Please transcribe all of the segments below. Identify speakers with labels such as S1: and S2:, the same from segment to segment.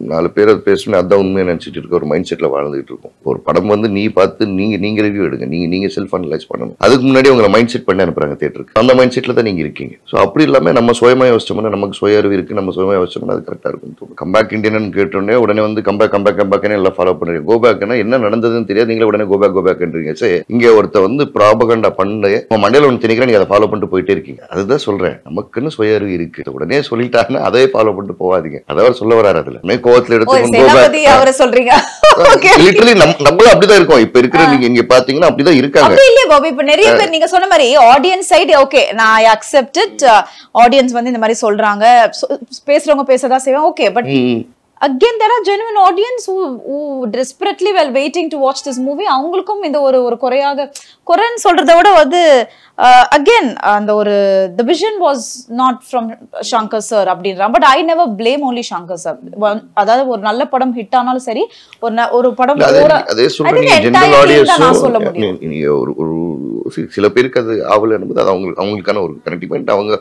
S1: 4 பேர் அது பேசணும் அதான் உண்மையை நினைச்சிட்டு இருக்க ஒரு மைண்ட் செட்ல வாழ்ந்துட்டு இருக்கும். ஒரு படம் வந்து நீ பார்த்து நீங்க ரிவ்யூ எடுங்க, நீங்க செல்ஃப் அனலைஸ் பண்ணணும். அதுக்கு முன்னாடி உங்களை மைண்ட் செட் பண்ணி அனுப்புறாங்க தியேட்டருக்கு. அந்த மைண்ட் செட்ல தான் நீங்க இருக்கீங்க. ஸோ அப்படி இல்லாம நம்ம சுயமா யோசிச்சோம்னா, நமக்கு சுய அறிவு இருக்கு, நம்ம சுயமா யோசிச்சோம்னா அது கரெக்டா இருக்கும் தோணும். கம்பேக் இண்டியன் கேட்டோடனே உடனே வந்து கம்பேக் எல்லாம் ஃபாலோ பண்ணுறீங்க. கோபேக்னா என்ன நடந்ததுன்னு தெரியாது, நீங்களே உடனே கோபேக்ன்றீங்க. சரி, இங்க ஒருத்த வந்து ப்ராபகண்டா பண்ணு மண்டையில ஒன்று திணிக்கிற, நீங்க அதை ஃபாலோ பண்ணிட்டு போயிட்டே இருக்கீங்க. அதுதான் சொல்றேன், நமக்குன்னு சுய அறிவு இருக்கு. உடனே சொல்லிட்டாங்கன்னா அதே ஃபாலோ பண்ணிட்டு போவாதீங்க. அதாவது சொல்ல வராது. அதுல கோவத்துல எடுத்து
S2: அவரை சொல்றீங்க.
S1: லிட்டரலி நம்மளும் அப்படிதான் இருக்கோம். இப்ப இருக்கிற நீங்க இங்க பாத்தீங்கன்னா அப்படிதான் இருக்காங்க.
S2: அப்படி இல்லையே பாபு, இப்ப நிறைய பேர் நீங்க சொன்ன மாதிரி ஆடியன்ஸ் சைடு ஓகே நான் ஐ அக்செப்ட் இட், ஆடியன்ஸ் வந்து இந்த மாதிரி சொல்றாங்க, பேசுறவங்க பேசதா செய்வாங்க, okay. But again there are genuine audience who desperately well waiting to watch this movie. அவங்களுக்கும் இந்த ஒரு குறைன்னு சொல்றதை விட வந்து again அந்த ஒரு the vision was not from Shankar sir அப்படின்றா. But I never blame only Shankar sir. அதாவது ஒரு நல்ல படம் ஹிட் ஆனாலும் சரி, ஒரு படம்
S1: அதே சொல்றீங்க ஜெனரல் ஆடியன்ஸும் ஒரு சில பேருக்கு அது ஆவல என்பது அது அவங்களுக்கான ஒரு கனெக்டிவ் பாயிண்ட். அவங்க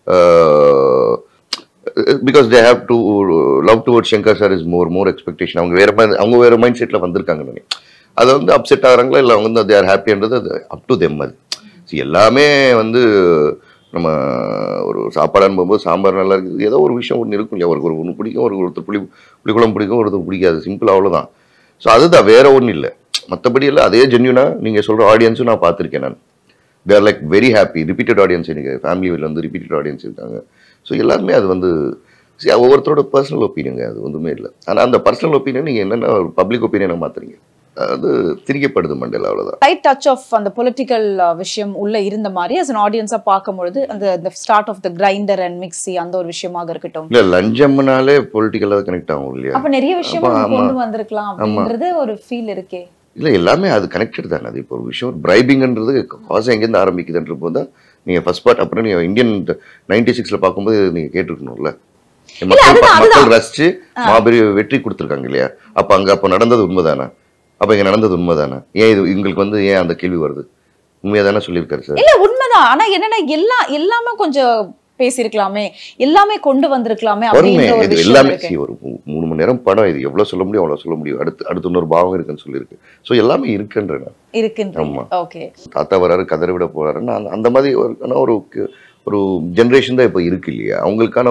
S1: because they have to love towards Shankar sir is more expectation. அவங்க வேற மைண்ட் செட்ல வந்திருக்காங்க. அதை வந்து அப்செட் ஆகிறாங்களா இல்லை அவங்க வந்து they are happyன்றது அது up to them. அது எல்லாமே வந்து நம்ம ஒரு சாப்பாடுன்னு போகும்போது சாம்பார் நல்லா இருக்குது, ஏதோ ஒரு விஷயம் ஒன்று இருக்கும் இல்லையா, ஒன்று பிடிக்கும், ஒருத்தர் புளிக்குழம்பு பிடிக்கும், ஒருத்தர் பிடிக்காது, சிம்பிள் அவ்வளோதான். ஸோ அதுதான், வேற ஒன்றும் இல்லை. மற்றபடி இல்லை, அதே ஜென்யூனா நீங்கள் சொல்கிற ஆடியன்ஸும் நான் பார்த்துருக்கேன். நான் they are like very happy. Repeated audience எனக்கு ஃபேமிலியில் வந்து ரிப்பீட்டட் ஆடியன்ஸ் இருக்காங்க. ஸோ எல்லாருமே அது வந்து ஒவ்வொருத்தரோட பர்சனல் ஒப்பீனியங்க, அது ஒன்றுமே இல்லை. ஆனால் அந்த பர்சனல் ஒப்பீனியன் நீங்கள் என்னென்ன பப்ளிக் ஒப்பீனியனை மாற்றுறீங்க, அது திரிக்கப்படுது மண்டல, அவ்வளவுதான்.
S2: ரைட் டச் ஆஃப் அந்த பொலிட்டிக்கல் விஷயம் உள்ள இருந்த மாதிரி as an audience பார்க்கும்போது அந்த start of the grinder and mixie அந்த ஒரு விஷயமாக இருக்கட்டும்.
S1: இல்ல லஞ்சம்னாலே பொலிட்டிக்கலா கனெக்ட் ஆகும் இல்லையா,
S2: அப்ப நிறைய விஷயம் கொண்டு வந்திருக்கலாம் அப்படின்றது ஒரு ஃபீல் இருக்கே.
S1: இல்ல எல்லாமே அது கனெக்டட் தானே. அது இப்போ ஒரு விஷயம் பிரைபிங்ன்றது காசு எங்கேருந்து ஆரம்பிக்குதுன்ற போது தான் நீங்க ஃபர்ஸ்ட் பார்ட் அப்புறம் நீங்க இந்தியன் 96ல பார்க்கும்போது நீங்க கேட்டிருக்கணும்ல, மக்கள் ரசிச்சு மாபெரும் வெற்றி கொடுத்துருக்காங்க இல்லையா. அப்ப நடந்தது உண்மைதானா, அப்ப இங்க நடந்தது உண்மைதானே, ஏன் இது உங்களுக்கு வந்து ஏன் அந்த கேள்வி வருது, உண்மையாதானே சொல்லியிருக்காரு சார்.
S2: இல்ல உண்மைதான், ஆனா என்னன்னா எல்லாமே கொஞ்சம் பேசிருக்கலாமே, எல்லாமே கொண்டு வந்திருக்கலாமே அப்படின்ற ஒரு விஷயம்
S1: எல்லாமே ஒரு 3 மணி நேரம் படம், இது எவ்வளவு சொல்ல முடியும் அவ்வளவு சொல்ல முடியும். அடுத்து இன்னொரு பாவம் இருக்குன்னு சொல்லியிருக்கு. ஸோ எல்லாமே இருக்குன்றேன். ஆமா, ஓகே. தாத்தா வராரு, கதறி விட போறாருன்னு அந்த மாதிரி ஒரு ஜென்ரேஷன் தான் இப்போ இருக்கு இல்லையா. அவங்களுக்கான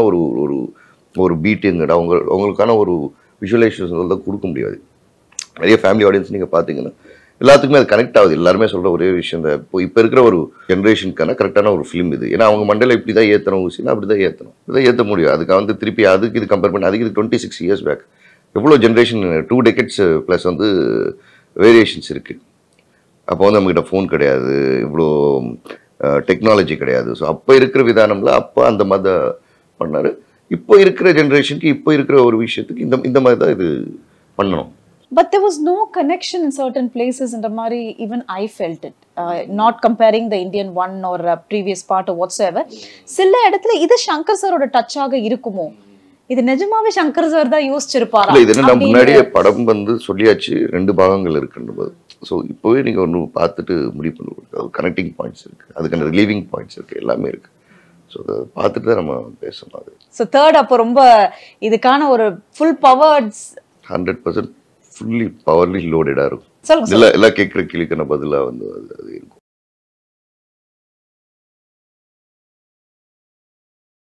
S1: ஒரு பீட்டுங்கடா, அவங்களுக்கான ஒரு விஷுவலைசேஷன் தான் கொடுக்க முடியாது. நிறைய ஃபேமிலி ஆடியன்ஸ் நீங்கள் பார்த்தீங்கன்னா எல்லாத்துக்குமே அது கனெக்ட் ஆகுது. எல்லாருமே சொல்கிற ஒரே விஷயம் தான், இப்போ இருக்கிற ஒரு ஜென்ரேஷனுக்கான கரெக்டான ஒரு ஃபிலிம் இது. ஏன்னா அவங்க மண்டல இப்படி தான் ஏற்றணும் ஊசினா அப்படி தான் ஏற்ற முடியும். அதுக்கு வந்து திருப்பி அதுக்கு இது கம்பேர் பண்ணி அதுக்கு இது 26 years பேக் எவ்வளோ ஜென்ரேஷன் 2 decades ப்ளஸ் வந்து வேரியேஷன்ஸ் இருக்குது. அப்போ வந்து நம்மகிட்ட ஃபோன் கிடையாது, இவ்வளோ டெக்னாலஜி கிடையாது. ஸோ அப்போ இருக்கிற விதானம்ல அப்போ அந்த மாதிரி பண்ணார். இப்போ இருக்கிற ஜென்ரேஷனுக்கு இப்போ இருக்கிற ஒரு விஷயத்துக்கு இந்த மாதிரி தான் இது பண்ணணும்.
S2: But there was no connection in certain places in the Mari, even I felt it. Not comparing the Indian one or previous part or whatsoever. Silla edathila idu Shankar sir oda touch ஆக இருக்குமோ, இது நிஜமாவே Shankar sir தான் யோசிச்சிருப்பாரா?
S1: இல்ல, இது நான் முன்னாடியே படம் வந்து சொல்லியாச்சு 2 பாகங்கள் இருக்குன்றது. ஸோ இப்போவே நீங்க ஒன்று பார்த்துட்டு முடிவு பண்ணுவோம். கனெக்டிங் பாயிண்ட்ஸ் இருக்கு, அதுக்கான ரிலீவிங் பாயிண்ட்ஸ் இருக்கு, எல்லாமே இருக்கு. ஸோ அதை பார்த்துட்டு தான் நம்ம பேசணும். அது
S2: ஸோ தேர்ட் அப்போ ரொம்ப இதுக்கான ஒரு ஃபுல் பவர்ஸ்
S1: 100% ஃபுல்லி பவர்லி லோடடா இருக்கும். எல்லாம் கேட்குற கேள்விக்கான பதிலாக வந்து அது இருக்கும்.